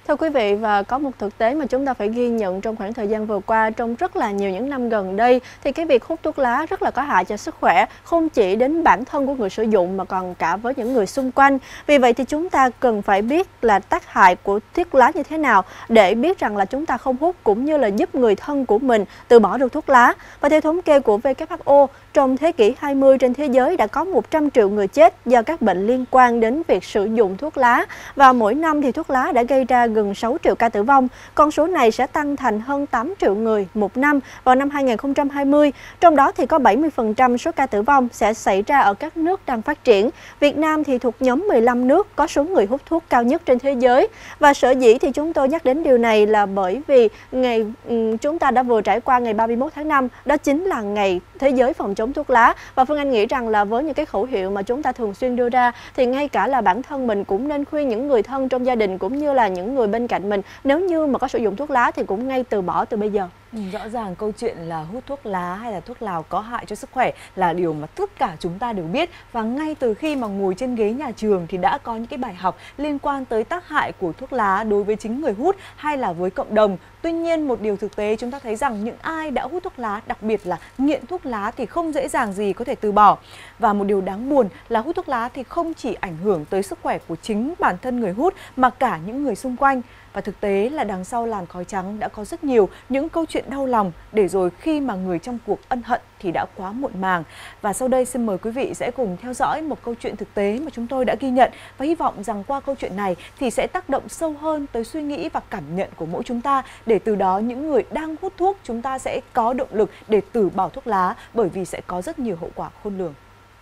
Thưa quý vị, và có một thực tế mà chúng ta phải ghi nhận trong khoảng thời gian vừa qua, trong rất là nhiều những năm gần đây, thì cái việc hút thuốc lá rất là có hại cho sức khỏe, không chỉ đến bản thân của người sử dụng mà còn cả với những người xung quanh. Vì vậy thì chúng ta cần phải biết là tác hại của thuốc lá như thế nào để biết rằng là chúng ta không hút, cũng như là giúp người thân của mình từ bỏ được thuốc lá. Và theo thống kê của WHO, trong thế kỷ 20 trên thế giới đã có 100 triệu người chết do các bệnh liên quan đến việc sử dụng thuốc lá. Và mỗi năm thì thuốc lá đã gây ra gần 6 triệu ca tử vong. Con số này sẽ tăng thành hơn 8 triệu người một năm vào năm 2020. Trong đó thì có 70% số ca tử vong sẽ xảy ra ở các nước đang phát triển. Việt Nam thì thuộc nhóm 15 nước có số người hút thuốc cao nhất trên thế giới. Và sở dĩ thì chúng tôi nhắc đến điều này là bởi vì chúng ta đã vừa trải qua ngày 31 tháng 5, đó chính là ngày Thế giới phòng chống thuốc lá. Và Phương Anh nghĩ rằng là với những cái khẩu hiệu mà chúng ta thường xuyên đưa ra thì ngay cả là bản thân mình cũng nên khuyên những người thân trong gia đình cũng như là những người bên cạnh mình, nếu như mà có sử dụng thuốc lá thì cũng ngay từ bỏ từ bây giờ. Rõ ràng câu chuyện là hút thuốc lá hay là thuốc lào có hại cho sức khỏe là điều mà tất cả chúng ta đều biết. Và ngay từ khi mà ngồi trên ghế nhà trường thì đã có những cái bài học liên quan tới tác hại của thuốc lá đối với chính người hút hay là với cộng đồng. Tuy nhiên một điều thực tế chúng ta thấy rằng những ai đã hút thuốc lá, đặc biệt là nghiện thuốc lá thì không dễ dàng gì có thể từ bỏ. Và một điều đáng buồn là hút thuốc lá thì không chỉ ảnh hưởng tới sức khỏe của chính bản thân người hút mà cả những người xung quanh. Và thực tế là đằng sau làn khói trắng đã có rất nhiều những câu chuyện đau lòng, để rồi khi mà người trong cuộc ân hận thì đã quá muộn màng. Và sau đây xin mời quý vị sẽ cùng theo dõi một câu chuyện thực tế mà chúng tôi đã ghi nhận. Và hy vọng rằng qua câu chuyện này thì sẽ tác động sâu hơn tới suy nghĩ và cảm nhận của mỗi chúng ta, để từ đó những người đang hút thuốc chúng ta sẽ có động lực để từ bỏ thuốc lá, bởi vì sẽ có rất nhiều hậu quả khôn lường.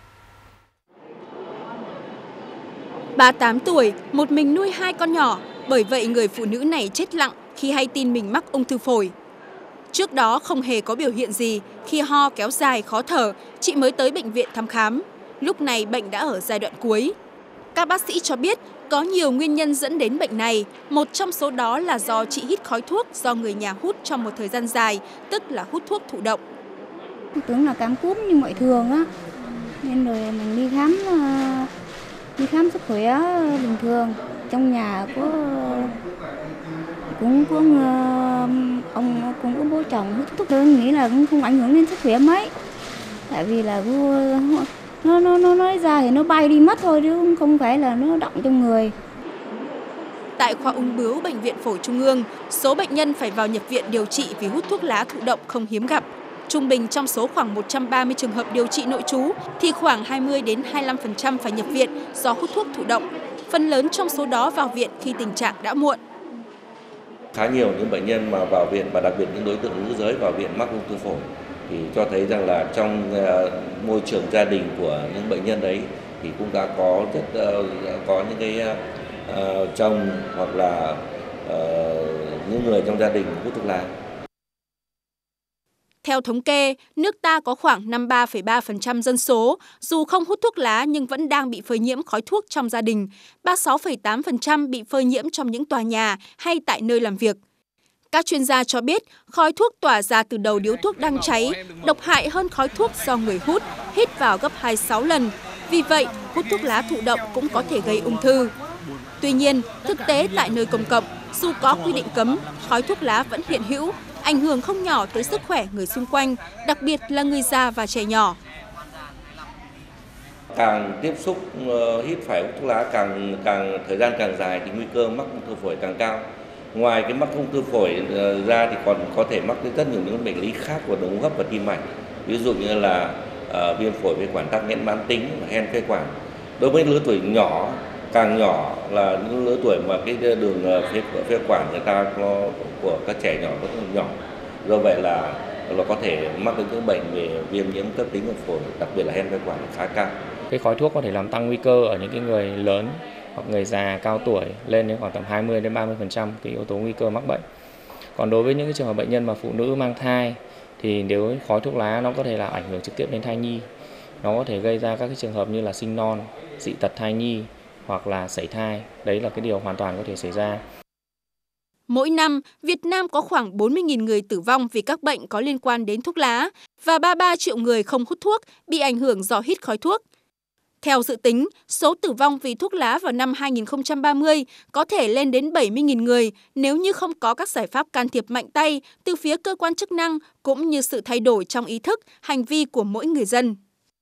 Bà 8 tuổi, một mình nuôi 2 con nhỏ. Bởi vậy người phụ nữ này chết lặng khi hay tin mình mắc ung thư phổi. Trước đó không hề có biểu hiện gì, khi ho kéo dài khó thở, chị mới tới bệnh viện thăm khám. Lúc này bệnh đã ở giai đoạn cuối. Các bác sĩ cho biết có nhiều nguyên nhân dẫn đến bệnh này. Một trong số đó là do chị hít khói thuốc do người nhà hút trong một thời gian dài, tức là hút thuốc thụ động. Tưởng là cảm cúm như mọi thường á, nên rồi mình đi khám sức khỏe bình thường. Trong nhà cũng có ông cũng có bố chồng hút thuốc, tôi nghĩ là cũng không ảnh hưởng đến sức khỏe mấy, tại vì là nó nói ra thì nó bay đi mất thôi chứ không phải là nó đọng trong người. Tại khoa ung bướu Bệnh viện Phổi Trung ương, số bệnh nhân phải vào nhập viện điều trị vì hút thuốc lá thụ động không hiếm gặp. Trung bình trong số khoảng 130 trường hợp điều trị nội trú thì khoảng 20 đến 25% phải nhập viện do hút thuốc thụ động. Phần lớn trong số đó vào viện khi tình trạng đã muộn. Khá nhiều những bệnh nhân mà vào viện, và đặc biệt những đối tượng nữ giới vào viện mắc ung thư phổi thì cho thấy rằng là trong môi trường gia đình của những bệnh nhân đấy thì cũng đã có những cái chồng hoặc là những người trong gia đình hút thuốc lá. Theo thống kê, nước ta có khoảng 53,3% dân số, dù không hút thuốc lá nhưng vẫn đang bị phơi nhiễm khói thuốc trong gia đình, 36,8% bị phơi nhiễm trong những tòa nhà hay tại nơi làm việc. Các chuyên gia cho biết, khói thuốc tỏa ra từ đầu điếu thuốc đang cháy, độc hại hơn khói thuốc do người hút, hít vào gấp 26 lần. Vì vậy, hút thuốc lá thụ động cũng có thể gây ung thư. Tuy nhiên, thực tế tại nơi công cộng, dù có quy định cấm, khói thuốc lá vẫn hiện hữu, ảnh hưởng không nhỏ tới sức khỏe người xung quanh, đặc biệt là người già và trẻ nhỏ. Càng tiếp xúc hít phải hút thuốc lá càng thời gian càng dài thì nguy cơ mắc ung thư phổi càng cao. Ngoài cái mắc ung thư phổi ra thì còn có thể mắc rất nhiều những bệnh lý khác của đường hô hấp và tim mạch, ví dụ như là viêm phổi phế quản tắc nghẽn mãn tính và hen phế quản. Đối với lứa tuổi nhỏ, càng nhỏ là những lứa tuổi mà cái đường phế quản người ta của các trẻ nhỏ rất là nhỏ, do vậy là nó có thể mắc đến những bệnh về viêm nhiễm cấp tính của phổi, đặc biệt là hen phế quản khá cao. Cái khói thuốc có thể làm tăng nguy cơ ở những cái người lớn hoặc người già cao tuổi lên đến khoảng tầm 20 đến 30% cái yếu tố nguy cơ mắc bệnh. Còn đối với những cái trường hợp bệnh nhân mà phụ nữ mang thai thì nếu khói thuốc lá nó có thể là ảnh hưởng trực tiếp đến thai nhi. Nó có thể gây ra các cái trường hợp như là sinh non, dị tật thai nhi hoặc là sảy thai. Đấy là cái điều hoàn toàn có thể xảy ra. Mỗi năm, Việt Nam có khoảng 40.000 người tử vong vì các bệnh có liên quan đến thuốc lá và 33 triệu người không hút thuốc bị ảnh hưởng do hít khói thuốc. Theo dự tính, số tử vong vì thuốc lá vào năm 2030 có thể lên đến 70.000 người nếu như không có các giải pháp can thiệp mạnh tay từ phía cơ quan chức năng cũng như sự thay đổi trong ý thức, hành vi của mỗi người dân.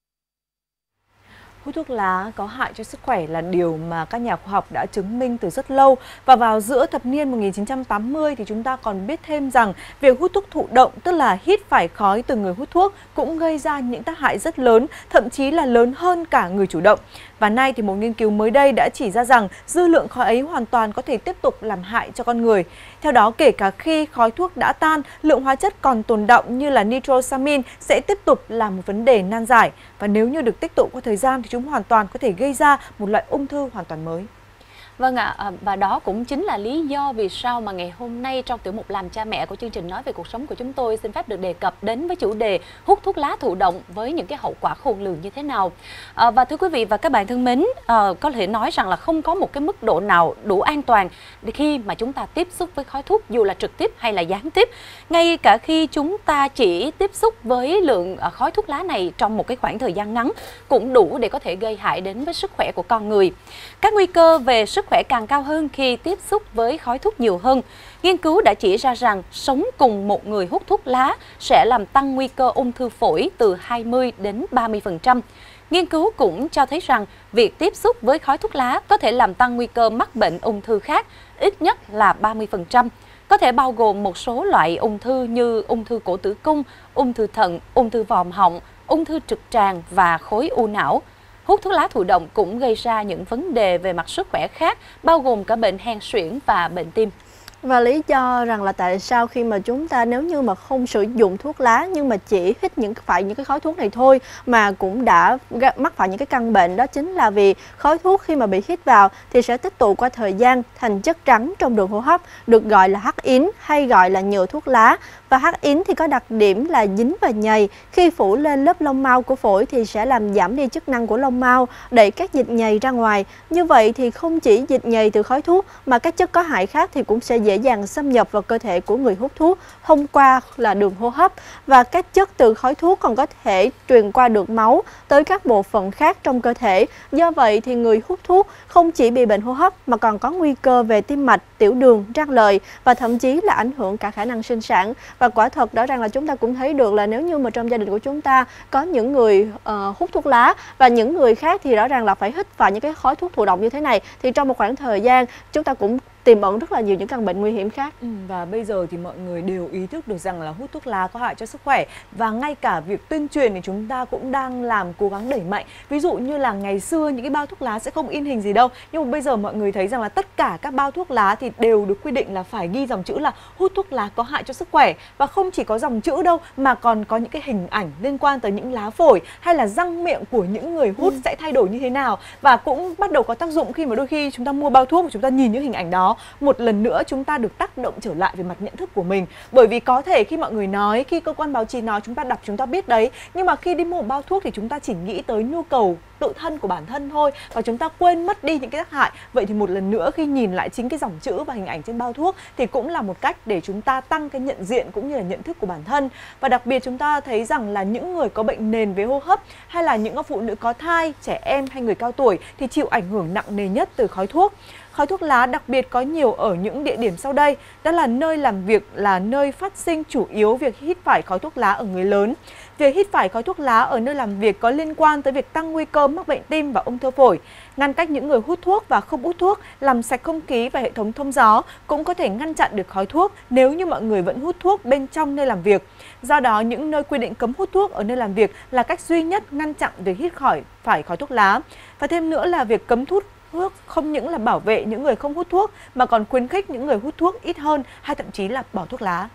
Hút thuốc lá có hại cho sức khỏe là điều mà các nhà khoa học đã chứng minh từ rất lâu. Và vào giữa thập niên 1980 thì chúng ta còn biết thêm rằng việc hút thuốc thụ động, tức là hít phải khói từ người hút thuốc, cũng gây ra những tác hại rất lớn, thậm chí là lớn hơn cả người chủ động. Và nay thì một nghiên cứu mới đây đã chỉ ra rằng dư lượng khói ấy hoàn toàn có thể tiếp tục làm hại cho con người. Theo đó, kể cả khi khói thuốc đã tan, lượng hóa chất còn tồn đọng như là nitrosamin sẽ tiếp tục là một vấn đề nan giải. Và nếu như được tích tụ qua thời gian thì chúng hoàn toàn có thể gây ra một loại ung thư hoàn toàn mới. Vâng ạ, và đó cũng chính là lý do vì sao mà ngày hôm nay trong tiểu mục Làm Cha Mẹ của chương trình Nói Về Cuộc Sống của chúng tôi xin phép được đề cập đến với chủ đề hút thuốc lá thụ động với những cái hậu quả khôn lường như thế nào. Và thưa quý vị và các bạn thân mến, có thể nói rằng là không có một cái mức độ nào đủ an toàn khi mà chúng ta tiếp xúc với khói thuốc, dù là trực tiếp hay là gián tiếp. Ngay cả khi chúng ta chỉ tiếp xúc với lượng khói thuốc lá này trong một cái khoảng thời gian ngắn cũng đủ để có thể gây hại đến với sức khỏe của con người. Các nguy cơ về sức khỏe càng cao hơn khi tiếp xúc với khói thuốc nhiều hơn. Nghiên cứu đã chỉ ra rằng sống cùng một người hút thuốc lá sẽ làm tăng nguy cơ ung thư phổi từ 20 đến 30%. Nghiên cứu cũng cho thấy rằng việc tiếp xúc với khói thuốc lá có thể làm tăng nguy cơ mắc bệnh ung thư khác ít nhất là 30%. Có thể bao gồm một số loại ung thư như ung thư cổ tử cung, ung thư thận, ung thư vòm họng, ung thư trực tràng và khối u não. Hút thuốc lá thụ động cũng gây ra những vấn đề về mặt sức khỏe khác, bao gồm cả bệnh hen suyễn và bệnh tim. Và lý do rằng là tại sao khi mà chúng ta nếu như mà không sử dụng thuốc lá nhưng mà chỉ hít những cái khói thuốc này thôi mà cũng đã mắc phải những cái căn bệnh, đó chính là vì khói thuốc khi mà bị hít vào thì sẽ tích tụ qua thời gian thành chất trắng trong đường hô hấp, được gọi là hắc ín hay gọi là nhựa thuốc lá. Và hắc ín thì có đặc điểm là dính và nhầy, khi phủ lên lớp lông mao của phổi thì sẽ làm giảm đi chức năng của lông mao, đẩy các dịch nhầy ra ngoài. Như vậy thì không chỉ dịch nhầy từ khói thuốc mà các chất có hại khác thì cũng sẽ dễ dàng xâm nhập vào cơ thể của người hút thuốc thông qua là đường hô hấp, và các chất từ khói thuốc còn có thể truyền qua được máu tới các bộ phận khác trong cơ thể. Do vậy thì người hút thuốc không chỉ bị bệnh hô hấp mà còn có nguy cơ về tim mạch, tiểu đường, răng lợi và thậm chí là ảnh hưởng cả khả năng sinh sản. Và quả thật rõ ràng là chúng ta cũng thấy được là nếu như mà trong gia đình của chúng ta có những người hút thuốc lá và những người khác thì rõ ràng là phải hít phải những cái khói thuốc thụ động như thế này, thì trong một khoảng thời gian chúng ta cũng tiềm ẩn rất là nhiều những căn bệnh nguy hiểm khác. Và bây giờ thì mọi người đều ý thức được rằng là hút thuốc lá có hại cho sức khỏe, và ngay cả việc tuyên truyền thì chúng ta cũng đang cố gắng đẩy mạnh. Ví dụ như là ngày xưa những cái bao thuốc lá sẽ không in hình gì đâu, nhưng mà bây giờ mọi người thấy rằng là tất cả các bao thuốc lá thì đều được quy định là phải ghi dòng chữ là hút thuốc lá có hại cho sức khỏe. Và không chỉ có dòng chữ đâu mà còn có những cái hình ảnh liên quan tới những lá phổi hay là răng miệng của những người hút sẽ thay đổi như thế nào, và cũng bắt đầu có tác dụng khi mà đôi khi chúng ta mua bao thuốc và chúng ta nhìn những hình ảnh đó, một lần nữa chúng ta được tác động trở lại về mặt nhận thức của mình. Bởi vì có thể khi mọi người nói, khi cơ quan báo chí nói, chúng ta đọc chúng ta biết đấy, nhưng mà khi đi mua một bao thuốc thì chúng ta chỉ nghĩ tới nhu cầu tự thân của bản thân thôi, và chúng ta quên mất đi những cái tác hại. Vậy thì một lần nữa khi nhìn lại chính cái dòng chữ và hình ảnh trên bao thuốc thì cũng là một cách để chúng ta tăng cái nhận diện cũng như là nhận thức của bản thân. Và đặc biệt chúng ta thấy rằng là những người có bệnh nền về hô hấp hay là những phụ nữ có thai, trẻ em hay người cao tuổi thì chịu ảnh hưởng nặng nề nhất từ khói thuốc. Khói thuốc lá đặc biệt có nhiều ở những địa điểm sau đây, đó là nơi làm việc, là nơi phát sinh chủ yếu việc hít phải khói thuốc lá ở người lớn. Việc hít phải khói thuốc lá ở nơi làm việc có liên quan tới việc tăng nguy cơ mắc bệnh tim và ung thư phổi. Ngăn cách những người hút thuốc và không hút thuốc, làm sạch không khí và hệ thống thông gió cũng có thể ngăn chặn được khói thuốc nếu như mọi người vẫn hút thuốc bên trong nơi làm việc. Do đó, những nơi quy định cấm hút thuốc ở nơi làm việc là cách duy nhất ngăn chặn việc hít phải khói thuốc lá. Và thêm nữa là việc cấm hút thuốc không những là bảo vệ những người không hút thuốc mà còn khuyến khích những người hút thuốc ít hơn hay thậm chí là bỏ thuốc lá.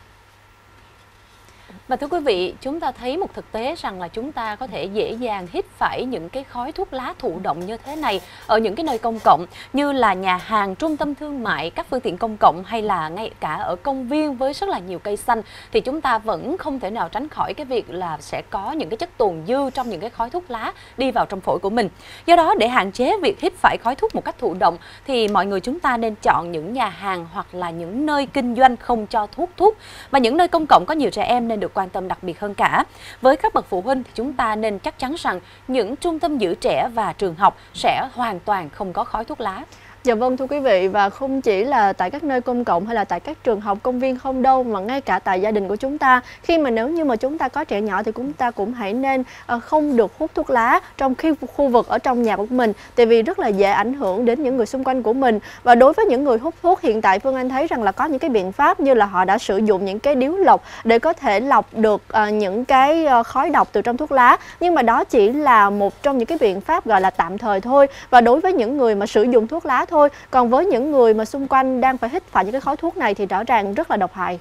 Và thưa quý vị, chúng ta thấy một thực tế rằng là chúng ta có thể dễ dàng hít phải những cái khói thuốc lá thụ động như thế này ở những cái nơi công cộng như là nhà hàng, trung tâm thương mại, các phương tiện công cộng hay là ngay cả ở công viên với rất là nhiều cây xanh, thì chúng ta vẫn không thể nào tránh khỏi cái việc là sẽ có những cái chất tồn dư trong những cái khói thuốc lá đi vào trong phổi của mình. Do đó để hạn chế việc hít phải khói thuốc một cách thụ động thì mọi người chúng ta nên chọn những nhà hàng hoặc là những nơi kinh doanh không cho hút thuốc. Và những nơi công cộng có nhiều trẻ em nên được quan tâm đặc biệt hơn cả. Với các bậc phụ huynh thì chúng ta nên chắc chắn rằng những trung tâm giữ trẻ và trường học sẽ hoàn toàn không có khói thuốc lá. Dạ vâng, thưa quý vị, và không chỉ là tại các nơi công cộng hay là tại các trường học, công viên không đâu, mà ngay cả tại gia đình của chúng ta, khi mà nếu như mà chúng ta có trẻ nhỏ thì chúng ta cũng hãy nên không được hút thuốc lá trong khu vực ở trong nhà của mình, tại vì rất là dễ ảnh hưởng đến những người xung quanh của mình. Và đối với những người hút thuốc, hiện tại Phương Anh thấy rằng là có những cái biện pháp như là họ đã sử dụng những cái điếu lọc để có thể lọc được những cái khói độc từ trong thuốc lá, nhưng mà đó chỉ là một trong những cái biện pháp gọi là tạm thời thôi, và đối với những người mà sử dụng thuốc lá thôi. Còn với những người mà xung quanh đang phải hít phải những cái khói thuốc này thì rõ ràng rất là độc hại.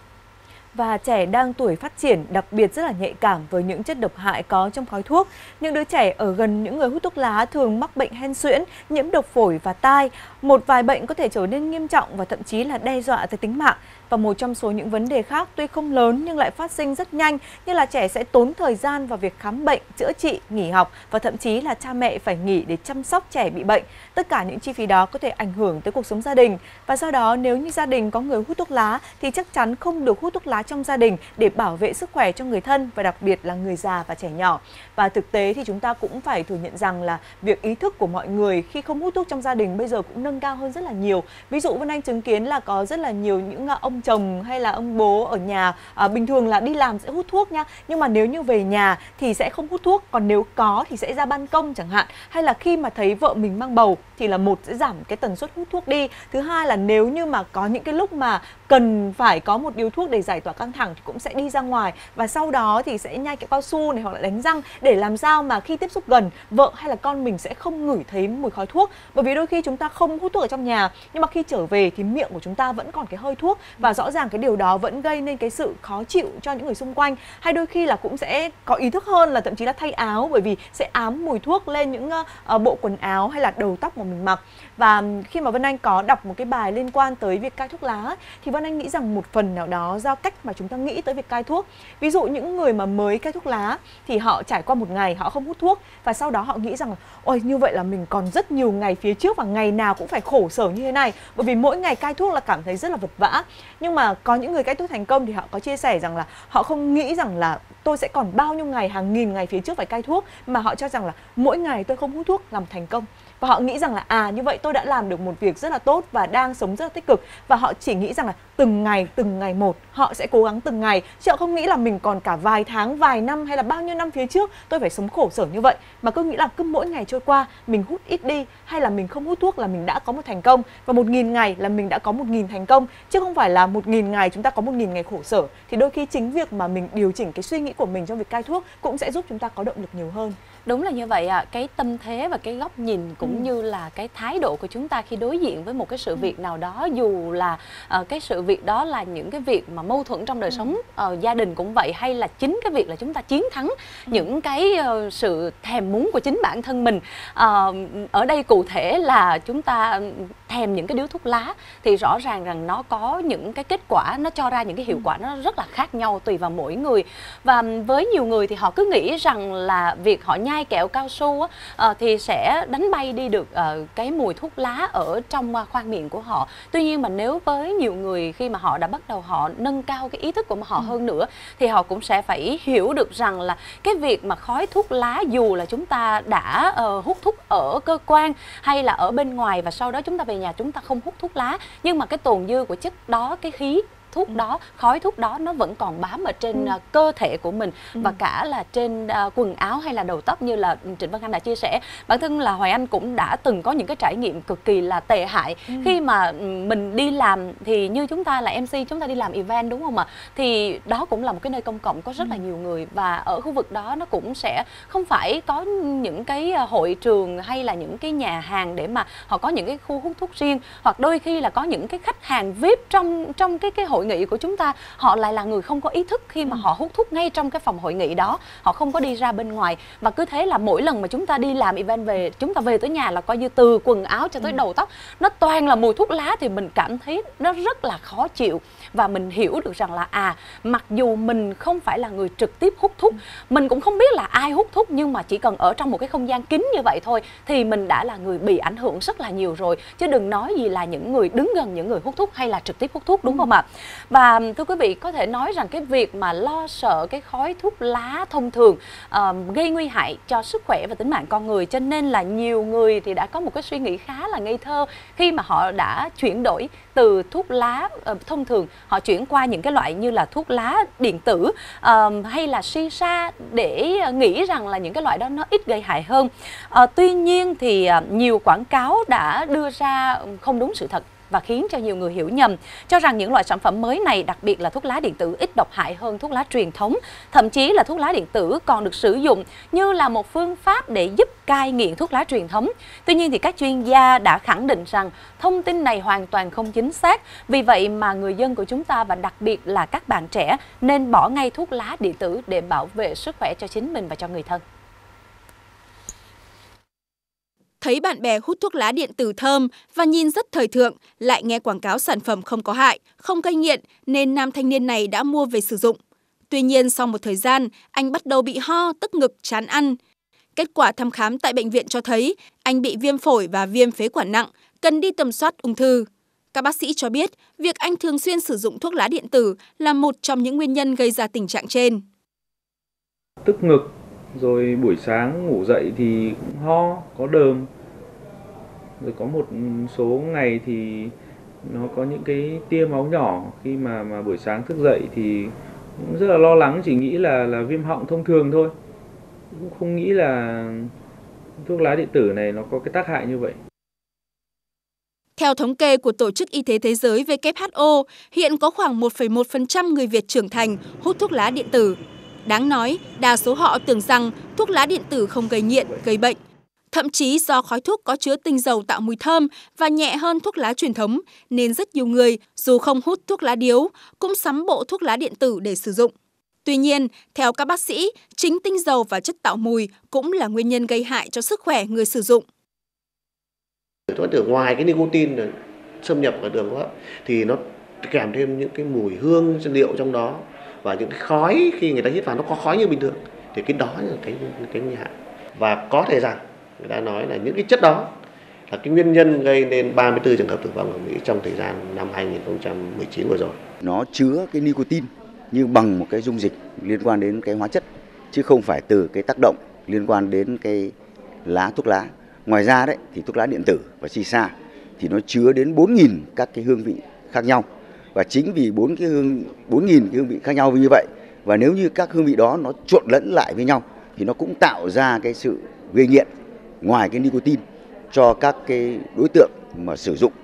Và trẻ đang tuổi phát triển đặc biệt rất là nhạy cảm với những chất độc hại có trong khói thuốc. Những đứa trẻ ở gần những người hút thuốc lá thường mắc bệnh hen suyễn, nhiễm độc phổi và tai. Một vài bệnh có thể trở nên nghiêm trọng và thậm chí là đe dọa tới tính mạng. Và một trong số những vấn đề khác tuy không lớn nhưng lại phát sinh rất nhanh, như là trẻ sẽ tốn thời gian vào việc khám bệnh, chữa trị, nghỉ học, và thậm chí là cha mẹ phải nghỉ để chăm sóc trẻ bị bệnh. Tất cả những chi phí đó có thể ảnh hưởng tới cuộc sống gia đình. Và do đó, nếu như gia đình có người hút thuốc lá thì chắc chắn không được hút thuốc lá trong gia đình để bảo vệ sức khỏe cho người thân, và đặc biệt là người già và trẻ nhỏ. Và thực tế thì chúng ta cũng phải thừa nhận rằng là việc ý thức của mọi người khi không hút thuốc trong gia đình bây giờ cũng nâng cao hơn rất là nhiều. Ví dụ Vân Anh chứng kiến là có rất là nhiều những ông chồng hay là ông bố ở nhà bình thường là đi làm sẽ hút thuốc nha, nhưng mà nếu như về nhà thì sẽ không hút thuốc, còn nếu có thì sẽ ra ban công chẳng hạn, hay là khi mà thấy vợ mình mang bầu thì là một sẽ giảm cái tần suất hút thuốc đi, thứ hai là nếu như mà có những cái lúc mà cần phải có một điếu thuốc để giải tỏa căng thẳng thì cũng sẽ đi ra ngoài, và sau đó thì sẽ nhai kẹo cao su này hoặc là đánh răng để làm sao mà khi tiếp xúc gần vợ hay là con mình sẽ không ngửi thấy mùi khói thuốc. Bởi vì đôi khi chúng ta không hút thuốc ở trong nhà nhưng mà khi trở về thì miệng của chúng ta vẫn còn cái hơi thuốc, và rõ ràng cái điều đó vẫn gây nên cái sự khó chịu cho những người xung quanh. Hay đôi khi là cũng sẽ có ý thức hơn là thậm chí là thay áo, bởi vì sẽ ám mùi thuốc lên những bộ quần áo hay là đầu tóc mà mình mặc. Và khi mà Vân Anh có đọc một cái bài liên quan tới việc cai thuốc lá thì Vân Anh nghĩ rằng một phần nào đó do cách mà chúng ta nghĩ tới việc cai thuốc. Ví dụ những người mà mới cai thuốc lá thì họ trải qua một ngày họ không hút thuốc, và sau đó họ nghĩ rằng là ôi như vậy là mình còn rất nhiều ngày phía trước và ngày nào cũng phải khổ sở như thế này, bởi vì mỗi ngày cai thuốc là cảm thấy rất là vật vã. Nhưng mà có những người cai thuốc thành công thì họ có chia sẻ rằng là họ không nghĩ rằng là tôi sẽ còn bao nhiêu ngày, hàng nghìn ngày phía trước phải cai thuốc, mà họ cho rằng là mỗi ngày tôi không hút thuốc làm thành công. Và họ nghĩ rằng là như vậy tôi đã làm được một việc rất là tốt và đang sống rất là tích cực. Và họ chỉ nghĩ rằng là từng ngày một, họ sẽ cố gắng từng ngày, chứ họ không nghĩ là mình còn cả vài tháng, vài năm hay là bao nhiêu năm phía trước tôi phải sống khổ sở như vậy, mà cứ nghĩ là cứ mỗi ngày trôi qua mình hút ít đi hay là mình không hút thuốc là mình đã có một thành công, và 1000 ngày là mình đã có 1000 thành công, chứ không phải là 1000 ngày chúng ta có 1000 ngày khổ sở. Thì đôi khi chính việc mà mình điều chỉnh cái suy nghĩ của mình trong việc cai thuốc cũng sẽ giúp chúng ta có động lực nhiều hơn. Đúng là như vậy ạ. Cái tâm thế và cái góc nhìn cũng như là cái thái độ của chúng ta khi đối diện với một cái sự việc nào đó, dù là cái sự việc đó là những cái việc mà mâu thuẫn trong đời sống gia đình cũng vậy, hay là chính cái việc là chúng ta chiến thắng những cái sự thèm muốn của chính bản thân mình. Ở đây cụ thể là chúng ta thèm những cái điếu thuốc lá thì rõ ràng rằng nó có những cái kết quả, nó cho ra những cái hiệu quả nó rất là khác nhau tùy vào mỗi người. Và với nhiều người thì họ cứ nghĩ rằng là việc họ nhai kẹo cao su thì sẽ đánh bay đi được cái mùi thuốc lá ở trong khoang miệng của họ. Tuy nhiên mà nếu với nhiều người khi mà họ đã bắt đầu họ nâng cao cái ý thức của họ hơn nữa thì họ cũng sẽ phải hiểu được rằng là cái việc mà khói thuốc lá, dù là chúng ta đã hút thuốc ở cơ quan hay là ở bên ngoài và sau đó chúng ta về nhà chúng ta không hút thuốc lá, nhưng mà cái tồn dư của chất đó, cái khí thuốc đó, khói thuốc đó nó vẫn còn bám ở trên cơ thể của mình và cả là trên quần áo hay là đầu tóc, như là Trịnh Văn Anh đã chia sẻ. Bản thân là Hoài Anh cũng đã từng có những cái trải nghiệm cực kỳ là tệ hại khi mà mình đi làm, thì như chúng ta là MC, chúng ta đi làm event đúng không ạ? Thì đó cũng là một cái nơi công cộng có rất là nhiều người, và ở khu vực đó nó cũng sẽ không phải có những cái hội trường hay là những cái nhà hàng để mà họ có những cái khu hút thuốc riêng, hoặc đôi khi là có những cái khách hàng VIP trong cái hội nghị của chúng ta, họ lại là người không có ý thức khi mà họ hút thuốc ngay trong cái phòng hội nghị đó, họ không có đi ra bên ngoài, và cứ thế là mỗi lần mà chúng ta đi làm event về, chúng ta về tới nhà là coi như từ quần áo cho tới đầu tóc nó toàn là mùi thuốc lá, thì mình cảm thấy nó rất là khó chịu. Và mình hiểu được rằng là mặc dù mình không phải là người trực tiếp hút thuốc, mình cũng không biết là ai hút thuốc, nhưng mà chỉ cần ở trong một cái không gian kín như vậy thôi thì mình đã là người bị ảnh hưởng rất là nhiều rồi, chứ đừng nói gì là những người đứng gần những người hút thuốc hay là trực tiếp hút thuốc, đúng không ạ? Và thưa quý vị, có thể nói rằng cái việc mà lo sợ cái khói thuốc lá thông thường gây nguy hại cho sức khỏe và tính mạng con người, cho nên là nhiều người thì đã có một cái suy nghĩ khá là ngây thơ khi mà họ đã chuyển đổi từ thuốc lá thông thường, họ chuyển qua những cái loại như là thuốc lá điện tử hay là shisha, để nghĩ rằng là những cái loại đó nó ít gây hại hơn. Tuy nhiên thì nhiều quảng cáo đã đưa ra không đúng sự thật và khiến cho nhiều người hiểu nhầm, cho rằng những loại sản phẩm mới này, đặc biệt là thuốc lá điện tử, ít độc hại hơn thuốc lá truyền thống. Thậm chí là thuốc lá điện tử còn được sử dụng như là một phương pháp để giúp cai nghiện thuốc lá truyền thống. Tuy nhiên thì các chuyên gia đã khẳng định rằng thông tin này hoàn toàn không chính xác. Vì vậy mà người dân của chúng ta, và đặc biệt là các bạn trẻ, nên bỏ ngay thuốc lá điện tử để bảo vệ sức khỏe cho chính mình và cho người thân. Thấy bạn bè hút thuốc lá điện tử thơm và nhìn rất thời thượng, lại nghe quảng cáo sản phẩm không có hại, không gây nghiện, nên nam thanh niên này đã mua về sử dụng. Tuy nhiên sau một thời gian, anh bắt đầu bị ho, tức ngực, chán ăn. Kết quả thăm khám tại bệnh viện cho thấy anh bị viêm phổi và viêm phế quản nặng, cần đi tầm soát ung thư. Các bác sĩ cho biết, việc anh thường xuyên sử dụng thuốc lá điện tử là một trong những nguyên nhân gây ra tình trạng trên. Tức ngực, rồi buổi sáng ngủ dậy thì cũng ho, có đờm. Rồi có một số ngày thì nó có những cái tia máu nhỏ, khi mà buổi sáng thức dậy thì cũng rất là lo lắng, chỉ nghĩ là viêm họng thông thường thôi. Cũng không nghĩ là thuốc lá điện tử này nó có cái tác hại như vậy. Theo thống kê của Tổ chức Y tế Thế giới WHO, hiện có khoảng 1,1% người Việt trưởng thành hút thuốc lá điện tử. Đáng nói, đa số họ tưởng rằng thuốc lá điện tử không gây nghiện, gây bệnh. Thậm chí do khói thuốc có chứa tinh dầu tạo mùi thơm và nhẹ hơn thuốc lá truyền thống, nên rất nhiều người dù không hút thuốc lá điếu cũng sắm bộ thuốc lá điện tử để sử dụng. Tuy nhiên, theo các bác sĩ, chính tinh dầu và chất tạo mùi cũng là nguyên nhân gây hại cho sức khỏe người sử dụng. Thuốc điện tử ngoài cái nicotine xâm nhập vào đường hô hấp thì nó kèm thêm những cái mùi hương liệu trong đó, và những cái khói khi người ta hít vào nó có khói như bình thường, thì cái đó là cái nguy hại. Và có thể rằng người ta nói là những cái chất đó là cái nguyên nhân gây nên 34 trường hợp tử vong ở Mỹ trong thời gian năm 2019 vừa rồi. Nó chứa cái nicotine nhưng bằng một cái dung dịch liên quan đến cái hóa chất, chứ không phải từ cái tác động liên quan đến cái lá thuốc lá. Ngoài ra đấy thì thuốc lá điện tử và shisha thì nó chứa đến 4.000 các cái hương vị khác nhau. Và chính vì 4.000 cái hương vị khác nhau như vậy, và nếu như các hương vị đó nó trộn lẫn lại với nhau thì nó cũng tạo ra cái sự gây nghiện ngoài cái nicotine cho các cái đối tượng mà sử dụng.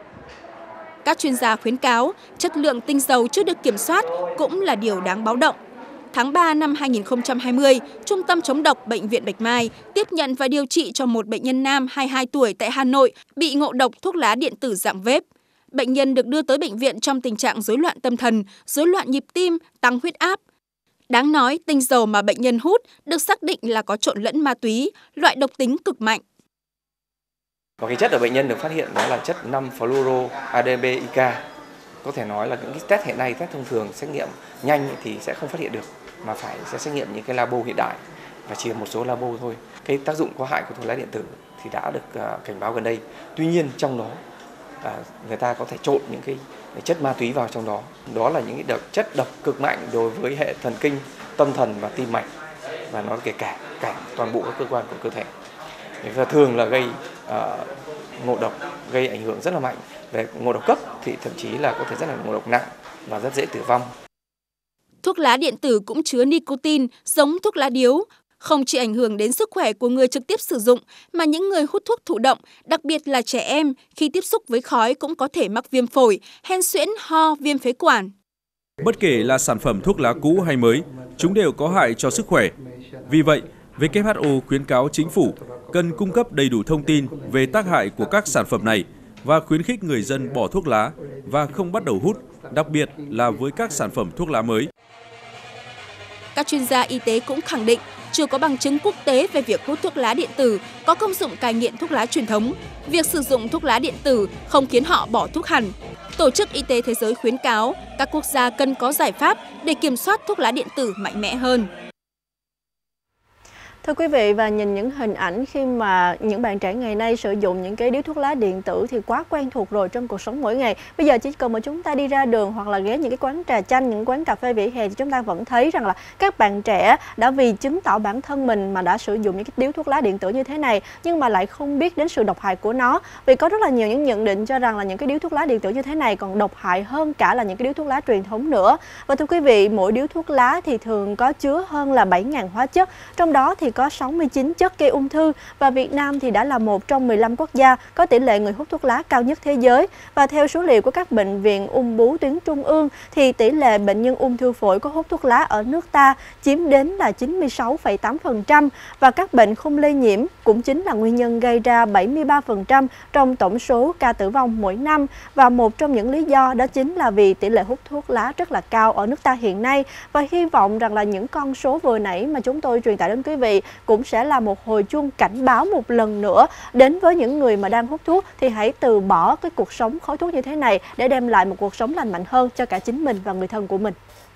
Các chuyên gia khuyến cáo chất lượng tinh dầu chưa được kiểm soát cũng là điều đáng báo động. Tháng 3 năm 2020, Trung tâm chống độc Bệnh viện Bạch Mai tiếp nhận và điều trị cho một bệnh nhân nam 22 tuổi tại Hà Nội bị ngộ độc thuốc lá điện tử dạng vape. Bệnh nhân được đưa tới bệnh viện trong tình trạng rối loạn tâm thần, rối loạn nhịp tim, tăng huyết áp. Đáng nói, tinh dầu mà bệnh nhân hút được xác định là có trộn lẫn ma túy, loại độc tính cực mạnh. Và cái chất ở bệnh nhân được phát hiện đó là chất 5-fluoroADP-IK. Có thể nói là những cái test hiện nay, test thông thường, xét nghiệm nhanh thì sẽ không phát hiện được, mà sẽ xét nghiệm những cái labo hiện đại và chỉ một số labo thôi. Cái tác dụng có hại của thuốc lá điện tử thì đã được cảnh báo gần đây. Tuy nhiên trong đó người ta có thể trộn những cái chất ma túy vào trong đó. Đó là những cái chất độc cực mạnh đối với hệ thần kinh, tâm thần và tim mạch, và nó kể cả toàn bộ các cơ quan của cơ thể. Và thường là gây ngộ độc, gây ảnh hưởng rất là mạnh. Về ngộ độc cấp thì thậm chí là có thể rất là ngộ độc nặng và rất dễ tử vong. Thuốc lá điện tử cũng chứa nicotine giống thuốc lá điếu, không chỉ ảnh hưởng đến sức khỏe của người trực tiếp sử dụng mà những người hút thuốc thụ động, đặc biệt là trẻ em, khi tiếp xúc với khói cũng có thể mắc viêm phổi, hen suyễn, ho, viêm phế quản. Bất kể là sản phẩm thuốc lá cũ hay mới, chúng đều có hại cho sức khỏe. Vì vậy, WHO khuyến cáo chính phủ cần cung cấp đầy đủ thông tin về tác hại của các sản phẩm này và khuyến khích người dân bỏ thuốc lá và không bắt đầu hút, đặc biệt là với các sản phẩm thuốc lá mới. Các chuyên gia y tế cũng khẳng định chưa có bằng chứng quốc tế về việc hút thuốc lá điện tử có công dụng cai nghiện thuốc lá truyền thống. Việc sử dụng thuốc lá điện tử không khiến họ bỏ thuốc hẳn. Tổ chức Y tế Thế giới khuyến cáo các quốc gia cần có giải pháp để kiểm soát thuốc lá điện tử mạnh mẽ hơn. Thưa quý vị, và nhìn những hình ảnh khi mà những bạn trẻ ngày nay sử dụng những cái điếu thuốc lá điện tử thì quá quen thuộc rồi trong cuộc sống mỗi ngày. Bây giờ chỉ cần mà chúng ta đi ra đường hoặc là ghé những cái quán trà chanh, những quán cà phê vỉa hè thì chúng ta vẫn thấy rằng là các bạn trẻ đã vì chứng tỏ bản thân mình mà đã sử dụng những cái điếu thuốc lá điện tử như thế này, nhưng mà lại không biết đến sự độc hại của nó. Vì có rất là nhiều những nhận định cho rằng là những cái điếu thuốc lá điện tử như thế này còn độc hại hơn cả là những cái điếu thuốc lá truyền thống nữa. Và thưa quý vị, mỗi điếu thuốc lá thì thường có chứa hơn là 7.000 hóa chất, trong đó thì có 69 chất gây ung thư, và Việt Nam thì đã là một trong 15 quốc gia có tỷ lệ người hút thuốc lá cao nhất thế giới. Và theo số liệu của các bệnh viện ung bướu tuyến trung ương thì tỷ lệ bệnh nhân ung thư phổi có hút thuốc lá ở nước ta chiếm đến là 96,8%, và các bệnh không lây nhiễm cũng chính là nguyên nhân gây ra 73% trong tổng số ca tử vong mỗi năm. Và một trong những lý do đó chính là vì tỷ lệ hút thuốc lá rất là cao ở nước ta hiện nay. Và hy vọng rằng là những con số vừa nãy mà chúng tôi truyền tải đến quý vị cũng sẽ là một hồi chuông cảnh báo một lần nữa đến với những người mà đang hút thuốc, thì hãy từ bỏ cái cuộc sống khói thuốc như thế này để đem lại một cuộc sống lành mạnh hơn cho cả chính mình và người thân của mình.